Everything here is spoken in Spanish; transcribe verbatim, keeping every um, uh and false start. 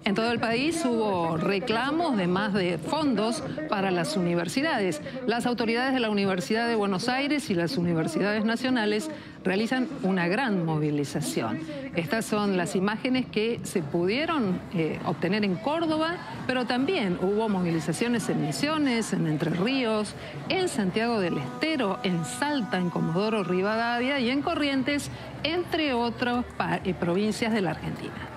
En todo el país hubo reclamos de más de fondos para las universidades. Las autoridades de la Universidad de Buenos Aires y las universidades nacionales realizan una gran movilización. Estas son las imágenes que se pudieron eh, obtener en Córdoba, pero también hubo movilizaciones en Misiones, en Entre Ríos, en Santiago del Estero, en Salta, en Comodoro Rivadavia y en Corrientes, entre otras provincias de la Argentina.